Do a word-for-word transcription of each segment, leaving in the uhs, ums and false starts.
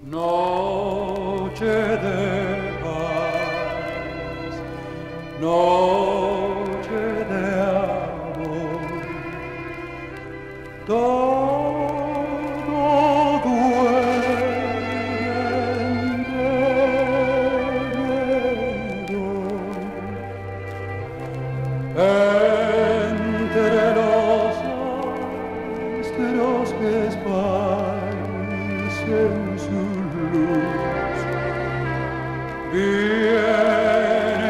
Noche de paz, noche de amor, todo duende entre los astros que esparcen su luz, viene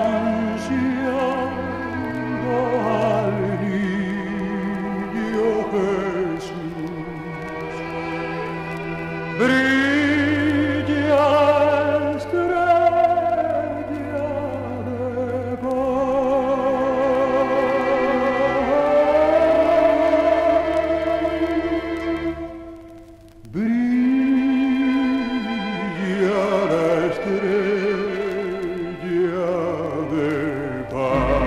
anunciando al niño Jesús. Brilla la estrella de paz. Brilla la estrella de paz.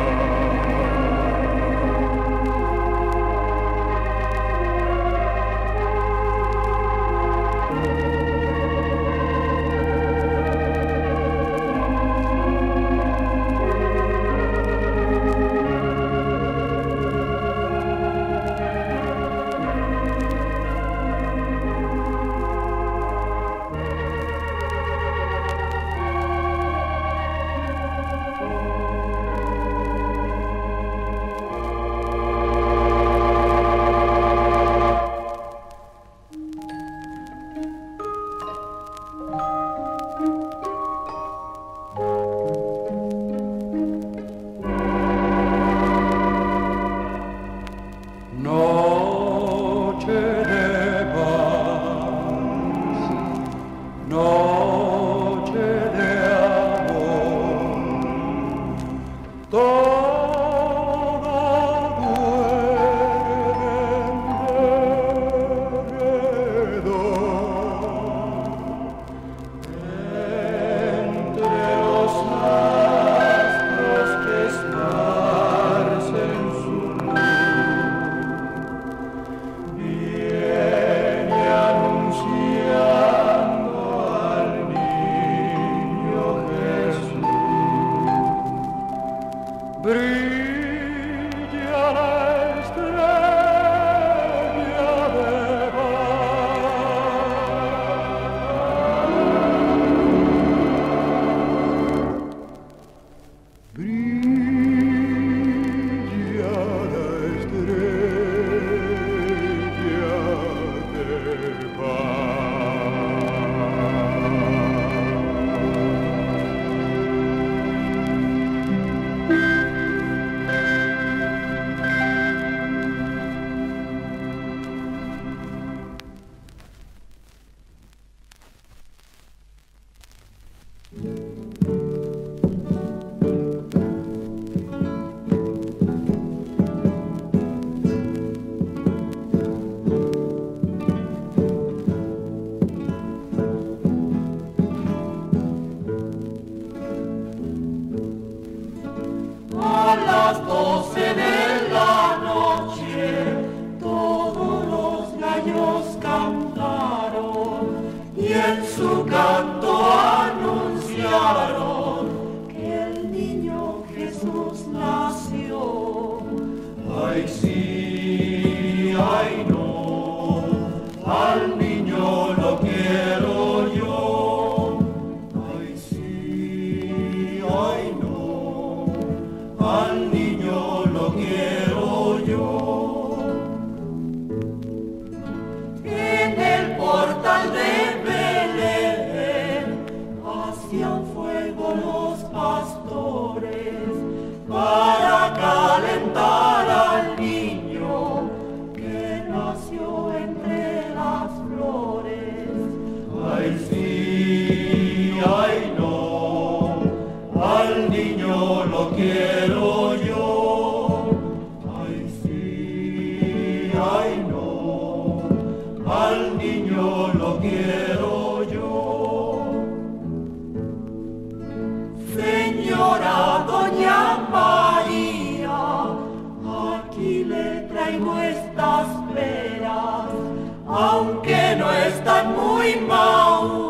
Noche de paz, noche de amor, todo duende entre los astros que esparcen su viene anunciando al niño Jesús. Brilla la estrella de paz. Brilla la estrella de A las doce de la noche todos los gallos cantaron y en su canto anunciaron que el niño Jesús nació. Ay sí, ay no, al niño lo quiero yo. Ay sí, ay no, al niño lo quiero yo. En el portal de Belén hacían fuego los pastores para calentar al niño que nació entre las flores. Ay sí, ay no, al niño lo quiero yo. Ay sí, ay no, al niño lo quiero yo. Señora Doña María, aquí le traigo estas peras, aunque no están muy maduras.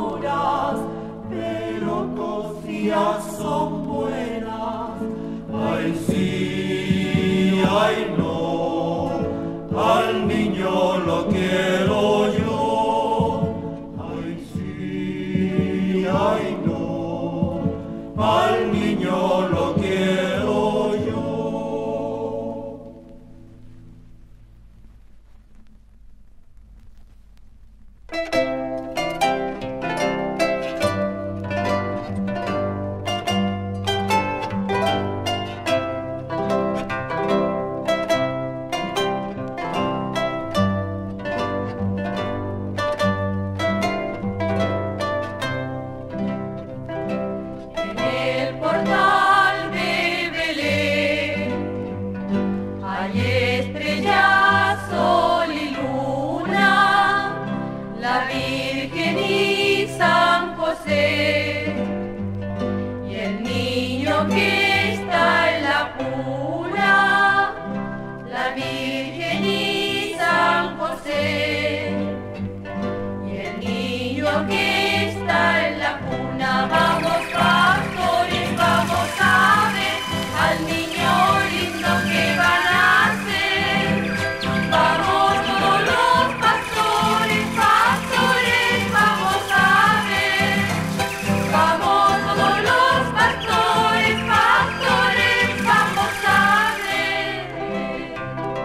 la Virgen y San José, y el niño que está en la cuna, la Virgen y San José, y el niño que está en la cuna. Vamos pastores, vamos a ver al niño lindo que va a nacer. Vamos todos los pastores, pastores, vamos a ver. Vamos todos los pastores, pastores, vamos a ver.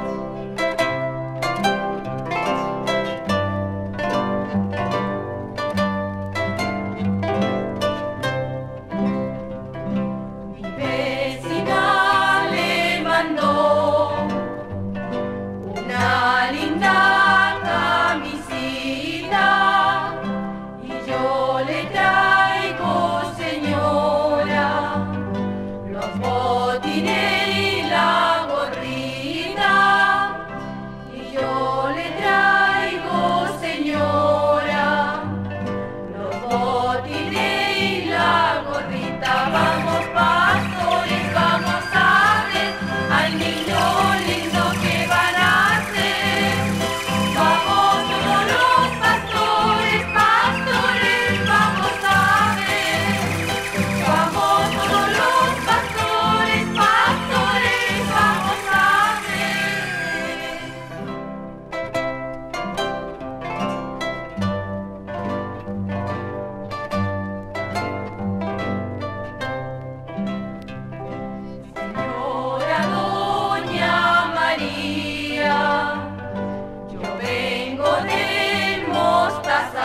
Mi vecina le mandó una linda camisita y yo le traigo, señora, los botines y la gorrita. Y yo le traigo, señora, los botines y la gorrita. Vamos pastores, vamos a ver al niño lindo que va a nacer. Vamos todos los pastores, pastores, vamos a ver. Vamos todos los pastores, pastores, vamos a ver. Señora Doña María, yo vengo del Mostazal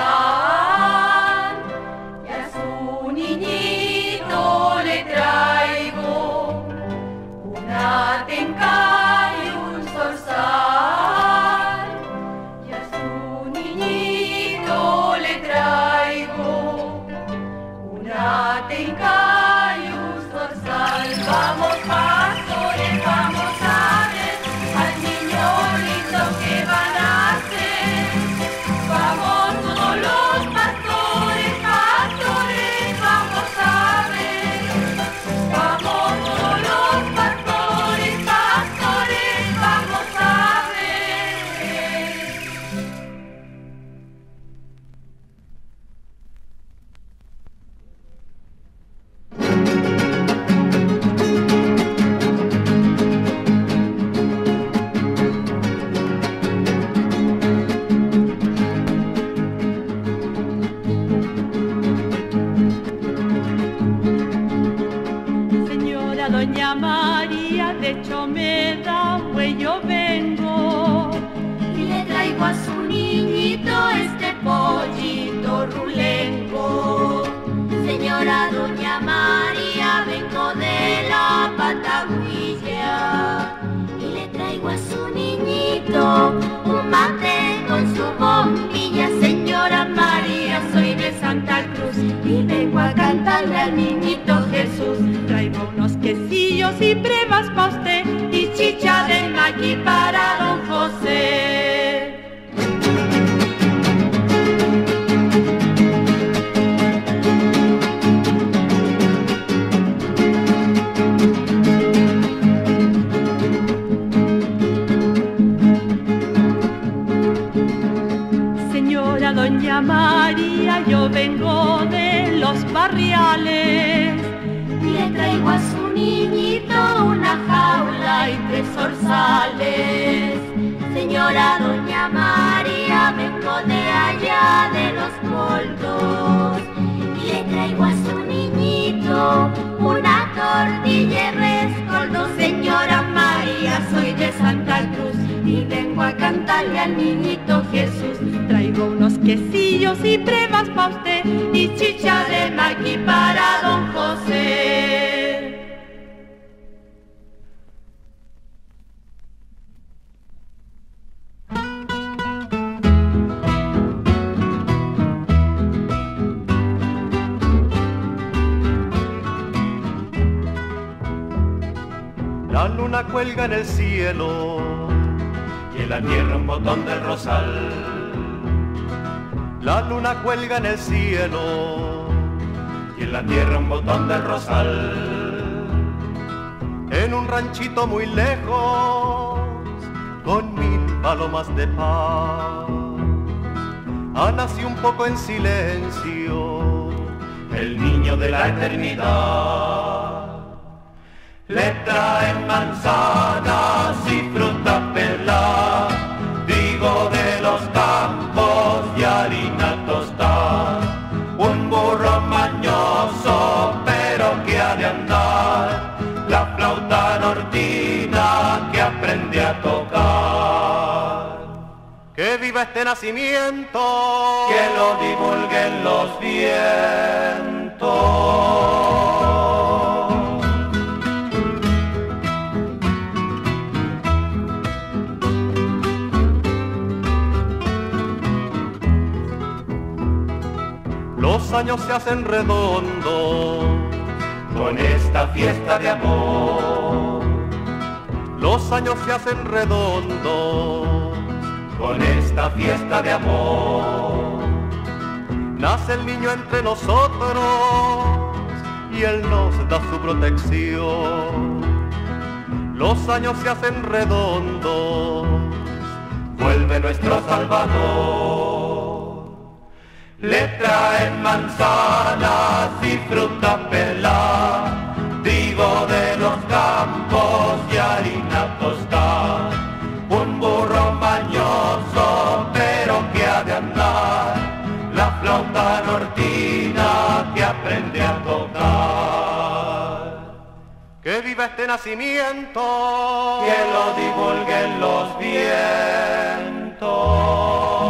y a su niñito le traigo una tenca y un zorzal. Y a su niñito le traigo una tenca y un zorzal. Vamos pastores, vamos a ver al niño lindo que va a nacer. Vamos todos los pastores, pastores, vamos a ver. Vamos todos los pastores, pastores, vamos a ver. Señora Doña María, de Chomeda, pues yo vengo y le traigo a su niñito este pollito rulengo. Señora Doña María, vengo de la Pataguilla y le traigo a su niñito un mate con su bombilla. Señora María, soy de Santa Cruz y vengo a cantarle al niñito Jesús. Traigo unos quesillos y brevas pa' usted y chicha de maqui para don José. Señora Doña María, yo vengo de los barriales y le traigo a su niñito una jaula y tres zorzales. Señora Doña María, vengo de allá de los Moldos y le traigo a su niñito una tortilla y rescoldo. Señora María, soy de Santa Cruz y vengo a cantarle al niñito Jesús. Traigo unos quesillos y brevas pa' usted y chicha de maqui para don José. La luna cuelga en el cielo y en la tierra un botón del rosal. La luna cuelga en el cielo y en la tierra un botón de rosal. En un ranchito muy lejos, con mil palomas de paz, ha nacido un poco en silencio el niño de la eternidad. Le traen manzanas y fruta pelada, trigo de los campos y harina tostada. Un burro mañoso pero que ha de andar, la flauta nortina que aprende a tocar. Que viva este nacimiento, que lo divulguen los vientos. Los años se hacen redondos con esta fiesta de amor. Los años se hacen redondos con esta fiesta de amor. Nace el niño entre nosotros y él nos da su protección. Los años se hacen redondos, vuelve nuestro Salvador. Le traen manzanas y fruta pelada, trigo de los campos y harina tostada. Un burro mañoso pero que ha de andar, la flauta nortina que aprende a tocar. Que viva este nacimiento, que lo divulguen los vientos.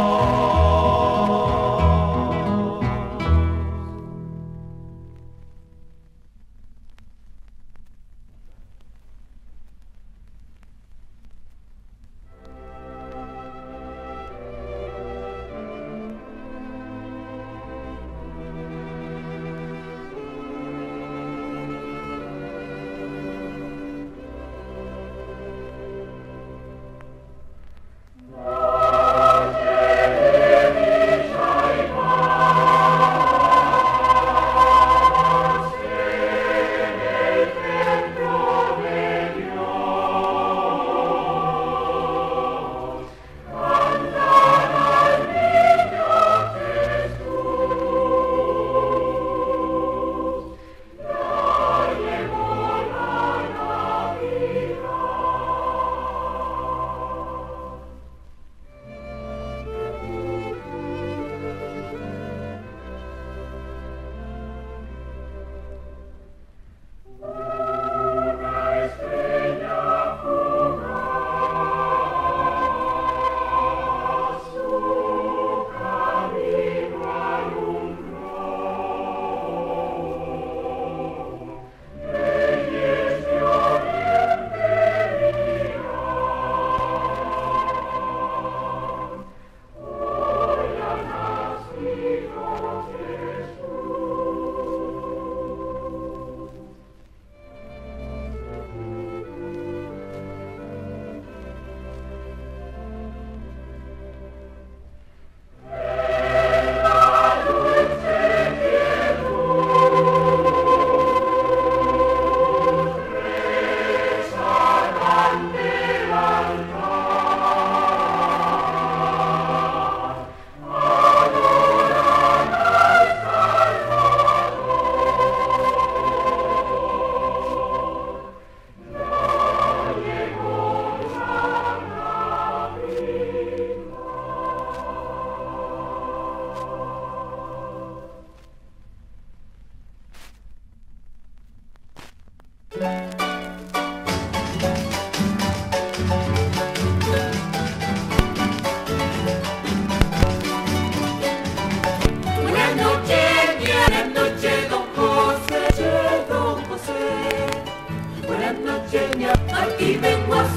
Aquí vengo a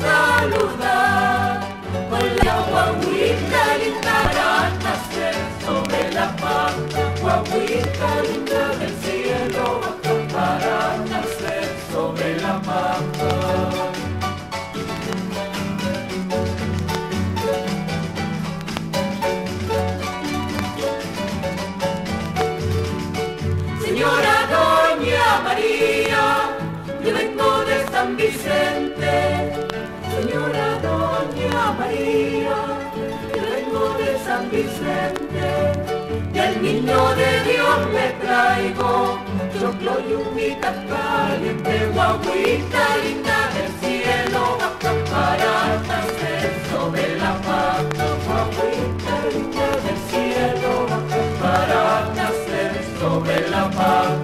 saludar con la guaguita linda para nacer sobre la pampa. Guaguita linda del cielo baja para nacer sobre la pampa. San Vicente, señora doña María, yo vengo de San Vicente, y al niño de Dios le traigo choclo y humita caliente, guaguita linda del cielo baja para nacer sobre la paz, guaguita linda del cielo baja para nacer sobre la paz.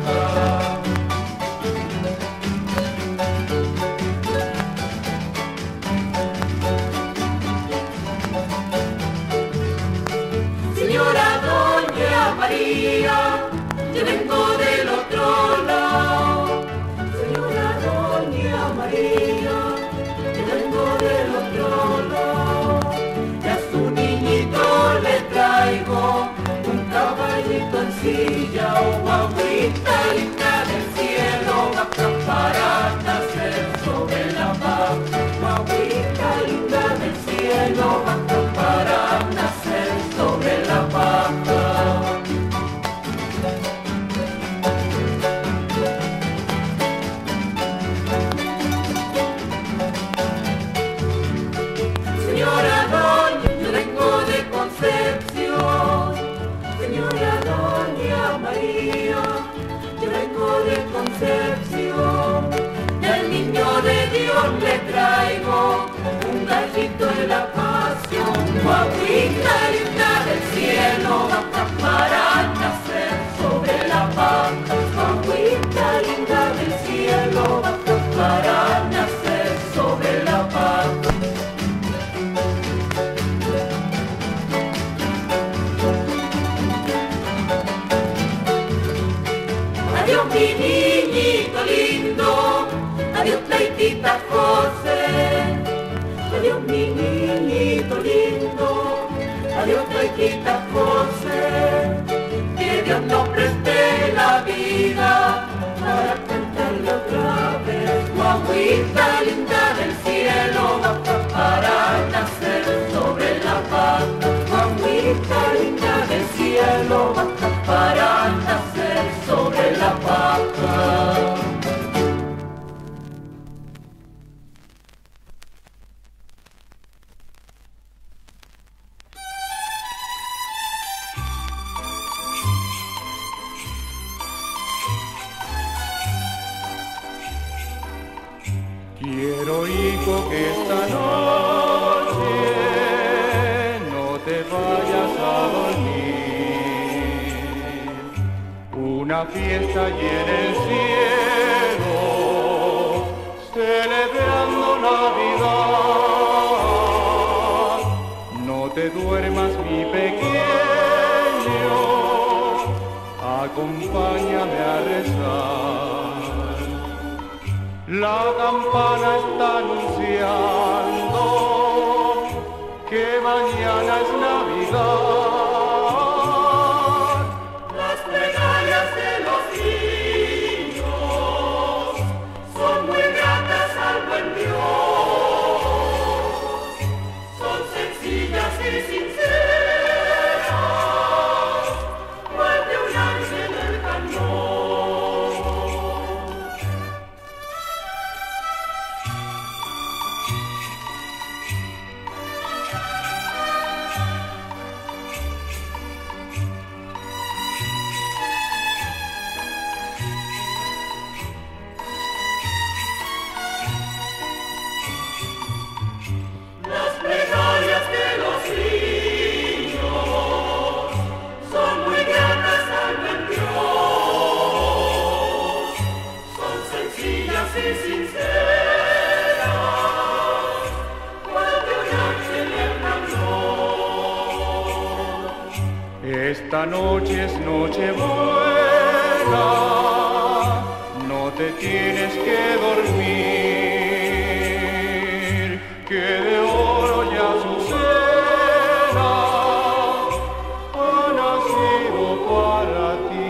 María, yo vengo del otro lado. Señora doña María, yo vengo del otro lado. Y a su niñito le traigo un caballito en silla, o guaguita linda del cielo baja para nacer sobre la paz. Guaguita linda del cielo baja para nacer sobre la paz. Concepción, y al niño de Dios le traigo un gallito de la pasión, guaguita linda del cielo baja para nacer sobre la paz, guaguita linda del cielo baja para nacer sobre la paz. Adiós mi niñito lindo, adiós Taitita José, adiós mi niñito lindo, adiós Taitita José, que Dios nos preste la vida para cantarle otra vez, guaguita linda del cielo baja para nacer sobre la paz, guaguita linda del cielo baja para nacer sobre la paz. Quiero, hijo, que esta noche no te vayas a dormir. Una fiesta y en el cielo, celebrando Navidad. No te duermas, mi pequeño, acompáñame a rezar. La campana está anunciando que mañana es Navidad. Las plegarias de los niños son muy gratas al buen Dios, son sencillas y sinceras, cual de un ángel en el cañón. Esta noche es noche buena, no te tienes que dormir, que de oro ya su cena ha nacido para ti.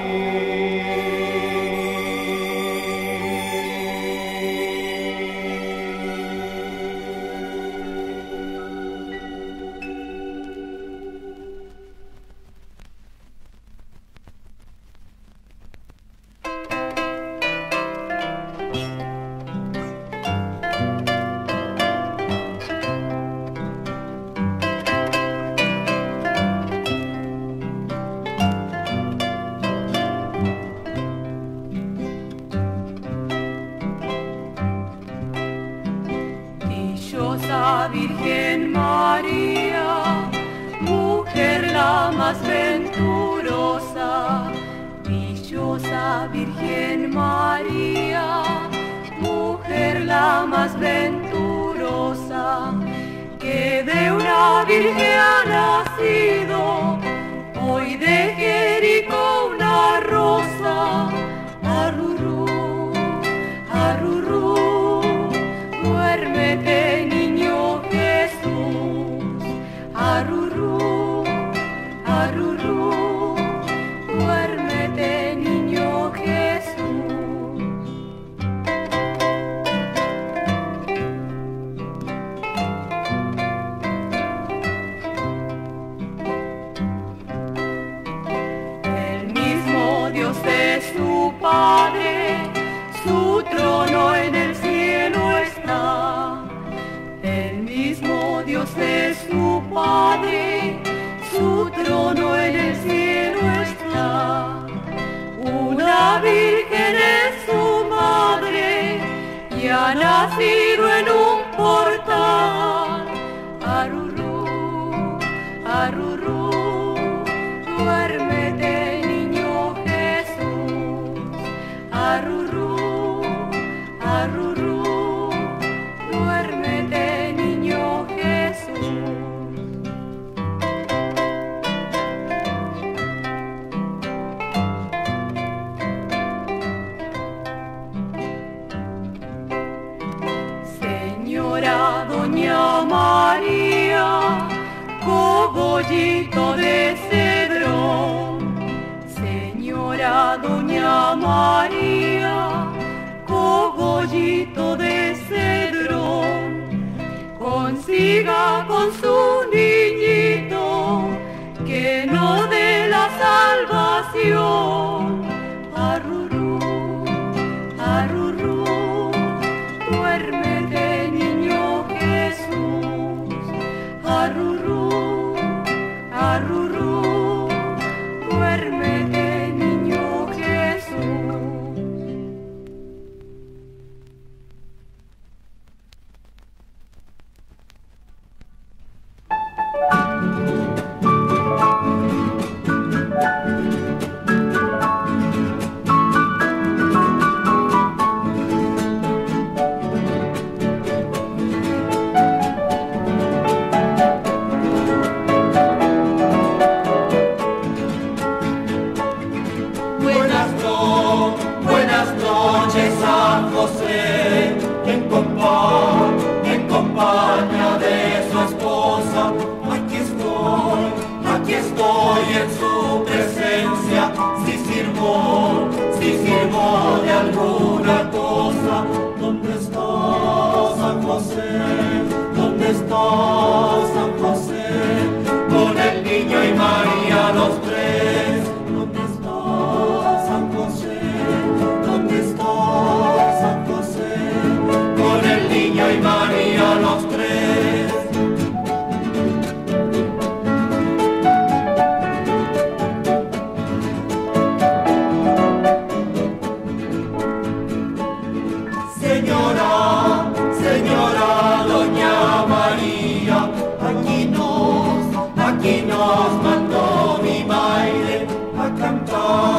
Virgen María, mujer la más venturosa. Dichosa Virgen María, mujer la más venturosa, que de una virgen ha nacido, hoy de Jericó una rosa. Arrurú, arrurú, duérmete niño Jesús. Arrurú, arrurú, duérmete niño Jesús. El mismo Dios es su Padre, su trono en el cielo está. El mismo Dios es su Padre, su trono en el cielo está. Una virgen es su madre y ha nacido en un portal. Arrurú, arrurú, duérmete niño Jesús. Arrurú, arrurú, duérmete niño Jesús. Señora Doña María, cogollito de cedrón. Señora Doña María, cogollito de cedrón, consiga con su niñito que no dé la salvación. Arrurú, arrurú, duérmete niño Jesús. Arrurú, arrurú, duérmete niño Jesús. Buenas no- buenas noches, San José, en compa- en compañía de su esposa. Aquí estoy, aquí estoy en su presencia. Si sirvo, si sirvo de alguna cosa. ¿Dónde está San José? ¿Dónde está San José? Con el niño y María los tres. ¿Dónde está San José? ¿Dónde está San José? Con el niño y María los tres. Señora, señora Doña María, aquí nos, aquí nos mandó mi madre a cantar.